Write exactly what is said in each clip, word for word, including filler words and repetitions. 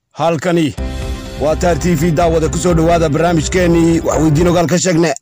halkani waa Taar T V daawada ku soo dhawaada barnaamijkeeni wax weydiin ogaal ka sheegne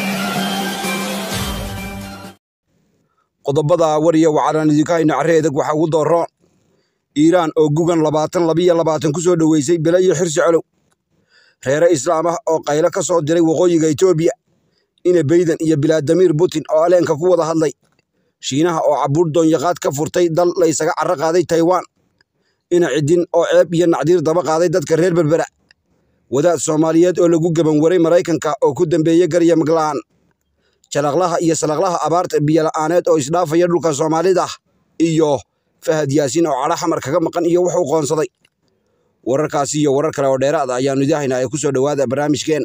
qodobada wariya wacaran idinka ina careedag waxa ugu dooro Iiraan oo gugan labaatan labiyo labaatan ku soo dhaweysay bila iyo xirsi calow reer islaam ah oo qaylo ka soo diray waqooyiga Itoobiya ina Bayden iyo Vladimir Putin oo aleenka ku wada hadlay Shiinaha oo cabuur doon yaqaad ka furtay dal la isaga carra qaaday Taiwan ina cidin oo ceeb iyo nacdiir daba qaaday dadka reer berbera wadaad Soomaaliyeed oo lagu gaban waray Mareykanka oo ku dambeeyay garya maglaan jalaqlaha iyo salaqlaha abaarta biyo la'aaneed oo isdhaafaya dhulka Soomaalida iyo Fahad Yaasiin oo cala xamar kaga maqan iyo wuxuu qoonsaday wararkaasi iyo warar kale oo dheeraad ah ayaanu idaahaynaa ay ku soo dhawaada barnaamijkeen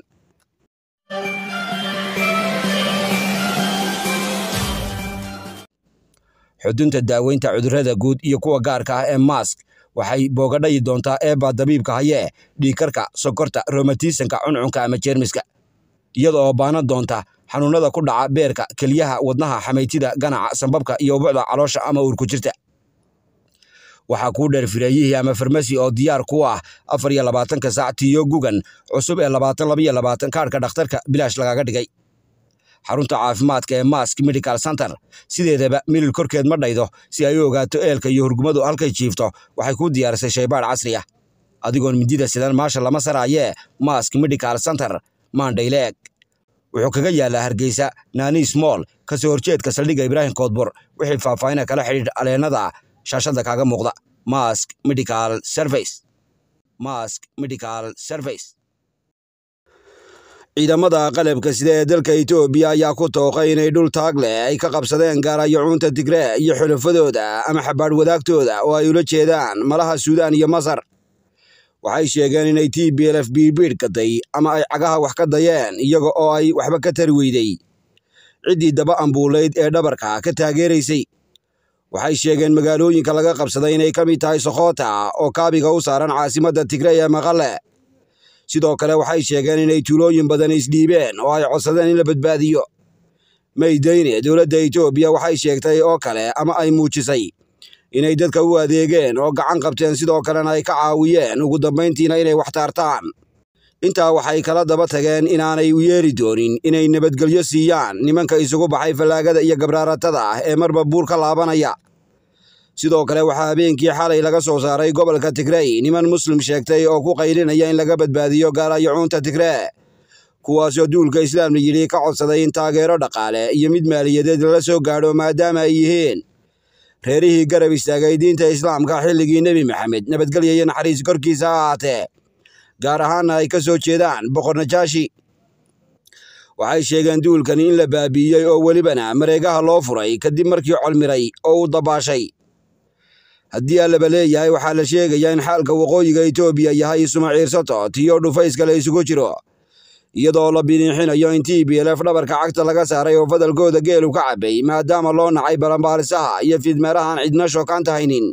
xudunta daaweynta cudurrada guud iyo kuwa gaarka ah ee mask waxay boogadhay doontaa eeba dabiibka haye dhiikarka sokorta rheumatismka cuncunka ama jeermiska iyadoo oo baana doonta xanuunada ku dhaca beerka kaliyaha wadnaha xamaytida ganaca sanbabka iyo buucda caloosha ama uur ku jirta waxa ku dheer fireeyihii ama farmasi oo diyaar ku ah afar iyo labaatan ka saac tiyo gugan cusub ee labaatan labiyo labaatan kaarka dhakhtarka bilaash lagaga dhigay xarunta caafimaadka ee Mask Medical Center sideedaba milil korkeed ma dhaydo si ay u ogaato eelka iyo hurgumadu halkay jiifto waxay ku diyaarisay shaybaar casri ah adigoon midida sidan maasha lama saraaye Mask Medical Center Mandayleeg wuxuu kaga yaalaa Hargeysa Nani Small ka soo horjeedka saldhigga Ibrahim Koodbur wixii faahfaahin kala xiriir aleenada shaashada kaaga muuqda Mask Medical Service Mask Medical Service ciidamada qalabka sida ee dalka Itoobiya ayaa ku tooqay inay dhul taag leh ay ka qabsadeen gaarayuunta Tigray iyo xulafadooda ama xabaar wadaagtooda oo ay ula jeedaan malaha Suudaan iyo Masar waxay sheegeen inay T B L F biir kaday ama ay cagaha wax ka dayeen iyaga oo ay waxba ka tar weyday cidii daba ambuuleyd ee dhabarka ka taageeraysay waxay sheegeen magaalooyinka laga qabsaday inay ka mid tahay Sokhota oo kaabiga u saaran caasimadda Tigray ee Maqale sidoo kale waxay sheegeen inay tuulooyin badan isdhiibeen oo ay codsadeen in la badbaadiyo Maydayne dowladda Itoobiya waxay sheegtay oo kale ama ay muujisay inay dadka u adeegeen oo gacan qabteen sidoo kalena ay ka caawiyeen ugu dambeyntiina inay wax taartaan intaa waxay kala daba tageen inaanay u yeeri doonin inay nabadgelyo siiyaan nimanka isugu baxay falaagada iyo gabraaratada ah ee marba buur ka laabanaya sidoo kale waxaa habeenkii xalay laga soo saaray gobolka Tigray niman muslim sheegtay oo ku qaylinaya in laga badbaadiyo gaarayuunta Tigray kuwaasoo duulka islaamna yiri ka codsaday in taageero dhaqaale iyo mid maaliyadeed la soo gaadho maadaama ay yihiin reerihii garab istaagay diinta islaamka xilligii Nabi Maxamed nabadgelyo iyo naxariis korkiisa ahaatee gaar ahaan ay ka soo jeedaan boqor Najaashi waxay sheegeen duulkan in la baabiyay oo walibana mareegaha loo furay kadib markii colmiray oo u dabaashay haddii alla baleeyahay waxaa la sheegayaa in xaalka waqooyiga Itoobiya yahay isuma ciirsato tiyo dhufayska la isugu jiro iyadoo la biniixinayo in T B L F dhabarka cagta laga saaray oo fadalkooda geelu ka cabay maadaama loo nacay balanbaarisaha iyo fidmeerahan cidna shookaanta haynin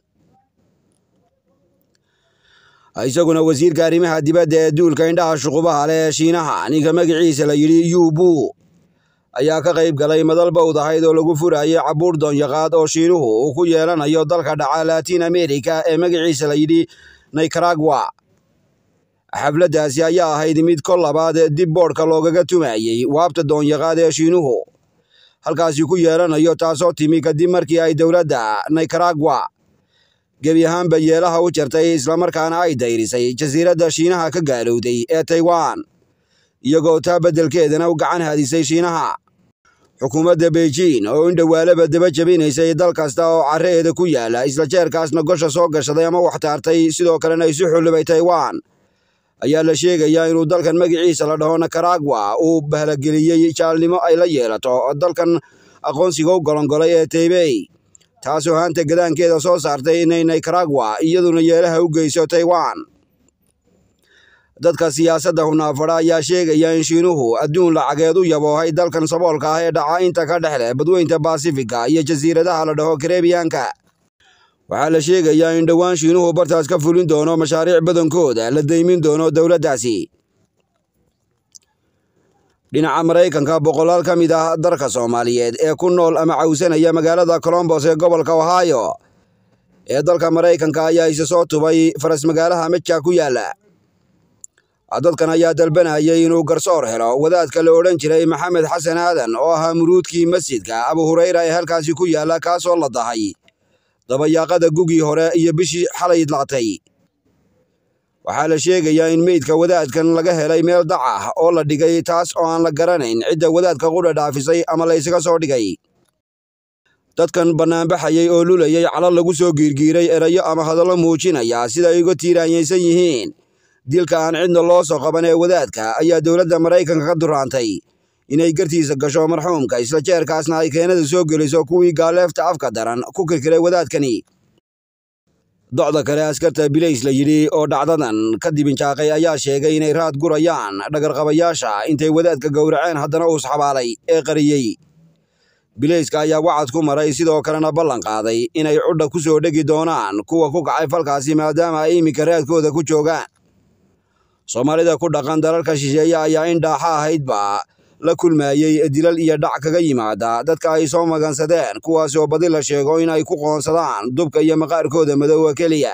isaguna wasiirka arrimaha dibadda ee duulka indhaha shuqubaha leh Shiinaha ninka magaciisa la yiri Yu Bu ayaa ka qayb galay madal bawdahayd oo lagu furayay cabuur doon yaqaad oo Shiinuhu uu ku yeelanayo dalka dhaca Latin America ee magaciisa la yiri Nicaragua xafladaasi ayaa ahayd mid kol labaad dib boorka loogaga tumayay waabta doon yaqaad ee Shiinuhu halkaasi ku yeelanayo taasoo timi kadib markii ay dowladda Nicaragua gebi ahaanba yeelaha u jartay isla markaana ay dayrisay jasiiradda Shiinaha ka gaalowday ee Taiwan iyagoo taa beddelkeedana u gacan hadisay Shiinaha xukuumadda Beijing oo in dhawaalaba daba jabinaysay dal kasta oo carreeda ku yaala isla jeerkaasna gosha soo gashaday ama wax taartay sidoo kalena isu xulubay Taiwan ayaa la sheegayaa inuu dalkan magaciisa la dhaho Nicaragua uu bahalageliyay jaalnimo ay la yeelato dalkan aqoonsiga u golongolay ee Taipei taasoo hanta gadaankeeda soo saartay inay Nicaragua iyaduna yeelaha u geyso Taiwan dadka siyaasadda hunaafada ayaa sheegaya in Shiinuhu adduun lacageed u yaboohay dalkan saboolka ah ee dhaca inta ka dhexle badweynta Pacifica iyo jasiiradaha la dhaho Caribbean-ka waxaa la sheegayaa in dhowaan Shiinuhu bartaas ka fulin doono mashaariic badankooda la deymin doono dowladdaasi dhinaca Mareykanka boqolaal ka mid ah dalka Soomaaliyeed ee ku nool ama cawsanaya magaalada Columbus ee gobolka Ohio ee dalka Mareykanka ayaa isa soo tubay faras magaalaha Mecca ku yaala. dadkan ayaa dalbanayay inuu garsoor helo wadaadka la odhan jiray Maxamed Xasan Aadan oo ahaa muruudkii masjidka Abu Hurayra ee halkaasi ku yaala kaasoo la dahay dabayaaqada gugii hore iyo bishii xalay idlaatay. waxaa la sheegayaa in meydka wadaadkan laga helay meel dac ah oo la dhigay taas oo aan la garanayn cidda wadaadka qudha dhaafisay ama la isaga soo dhigay. dadkan banaanbaxayay oo lulayay calal lagu soo giirgiiray erayo ama hadallo muujinaya sida ay uga tiiraanyaysan yihiin dilka aan cidna loo soo qaban ee wadaadka ayaa dowladda Mareykanka ka duraantay inay gartiisa gasho marxuumka isla jeerkaasna ay keenada soo geliso kuwii gaaleefta afka daran ku kirkiray wadaadkani. docda kale askarta bilays la yidhi oo dhacdadan ka dibinjaaqay ayaa sheegay inay raad gurayaan dhagarqabayaasha intay wadaadka gowraceen haddana uu isxabaalay ee qariyey. bilayska ayaa wacad ku maray sidoo kalena ballan qaaday inay cudha ku soo dhegi doonaan kuwa ku kacay falkaasi maadaama ay iminka raadkooda ku joogaan. Soomaalida ku dhaqan dalalka shisheeye ayaa in dhaaxa ahaydba la kulmayay dilal iyo dhac kaga yimaada dadka ay soo magansadeen kuwaas oo badi la sheego in ay ku qoonsadaan dubka iyo maqaarkooda madowga keliya.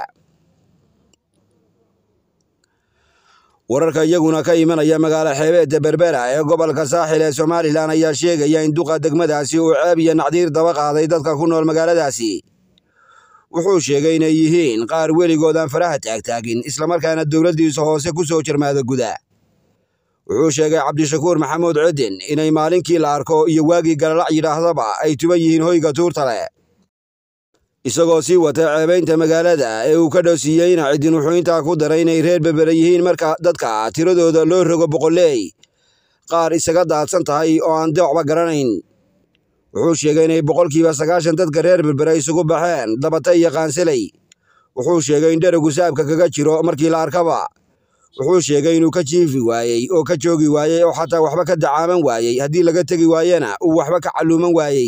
wararka iyaguna ka imanaya magaalo xeebeedda Berbera ee gobolka Saaxil ee Somaliland ayaa sheegaya in duqa degmadaasi uu ceeb iyo nacdiir daba qaaday dadka ku nool magaaladaasi. wuxuu sheegay inay yihiin qaar weligood aan faraha taagtaagin islamarkaana dowladdiisa hoose ku soo jirmaada guda. wuxuu sheegay Cabdishakuur Maxamuud Cidin inay maalinkii la arko iyo waagii galalac yidhaahdaba ay tuban yihiin hoyga tuurta leh. isagoo sii wata ceebaynta magaalada ee uu ka dhowsiiyeyna Cidin wuxuu intaa ku daray inay reer Berbera yihiin marka dadka tiradooda loo rogo boqoley qaar isaga daadsan tahay oo aan doocba garanayn. wuxuu sheegay inay boqolkiiba sagaashan dadka reer Berbera isugu baxeen dabata iyo qaansaley. wuxuu sheegay in dheragu saabka kaga jiro markii la arkaba. wuxuu sheegay inuu ka jiifi waayey oo ka joogi waayey oo xataa waxba ka dacaaman waayey haddii laga tegi waayena uu waxba ka caluuman waayey.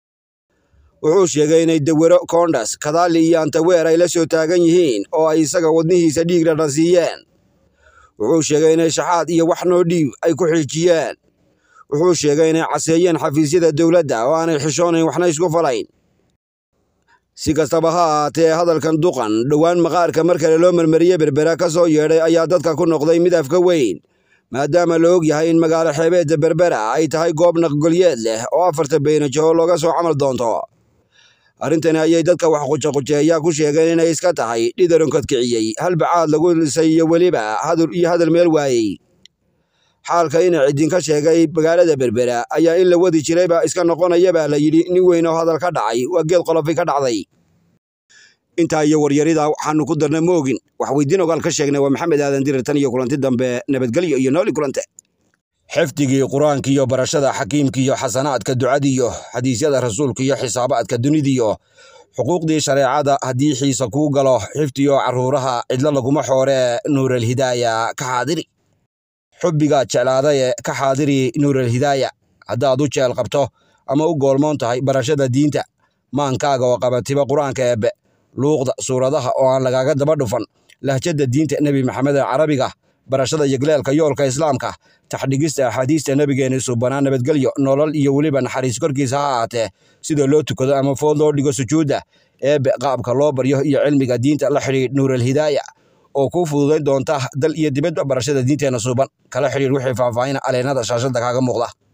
wuxuu sheegay inay dawero koondhas kadaali iyo antaweer ay la soo taagan yihiin oo ay isaga wadnihiisa dhiig dhadhan siiyeen. wuxuu sheegay inay shaxaad iyo wax noo dhiib ay ku xiijiyeen. wuxuu sheegay inay caseeyeen xafiisyada dowladda oo aanay xishoonayn waxna isku falayn. si kastaba ha ahaatee hadalkan duqan dhowaan maqaarka mar kale loo marmariyey Berbera ka soo yeedhay ayaa dadka ku noqday mid afka weyn maadaama la og yahay in magaalo xeebeedda Berbera ay tahay goob naqgolyeed leh oo afarta beynajo looga soo camal doonto. arrintani ayay dadka wax qujaqujeeya ku sheegeen inay iska tahay dhidaronkad kiciyey halbacaad lagu lisay iyo weliba hadal iyo hadal meel waayey. xaalka in Cidin ka sheegay magaalada Berbera ayaa in la wadi jirayba iska noqonaya baa la yidhi nin weyn oo hadal ka dhacay waa geed qolofi ka dhacday. intaa iyo waryarida waxaanu ku darnay moogin wax weydiin ogaal ka sheegnay waa Maxamed Aadan Dirirtan iyo kulanti dambe nabadgelyo iyo nooli kulante. xifdigii quraanka iyo barashada xakiimka iyo xasanaadka ducada iyo xadiisyada rasuulka iyo xisaabaadka dunida iyo xuquuqdii shareecada haddii xiisa kuu galo xifdiyo caruuraha cidla laguma xoore nuural hidaaya ka xaadiri. xubbiga jeclaaday ka xaadiri nuural hidaaya haddaad u jeel qabto ama u goolmoon tahay barashada diinta maankaaga oo qabatiba quraanka eebbe luuqda suuradaha oo aan lagaaga daba dhufan lahjada diinta nebi maxamed ee carabiga barashada yagleelka yoolka islaamka taxdhigista axaadiista nabigeena subanaa nabadgelyo nolol iyo weliba naxariis korkiisa ha ahaatee sida loo tukado ama food loo dhigo sujuudda eebbe qaabka loo baryo iyo cilmiga diinta la xidhiidh nuural hidaaya oo kuu fududayn doonta dal iyo dibadba barashada diinteena suban kala xidhiidh wixii faahfaahin aleennada shaashada kaaga muuqda.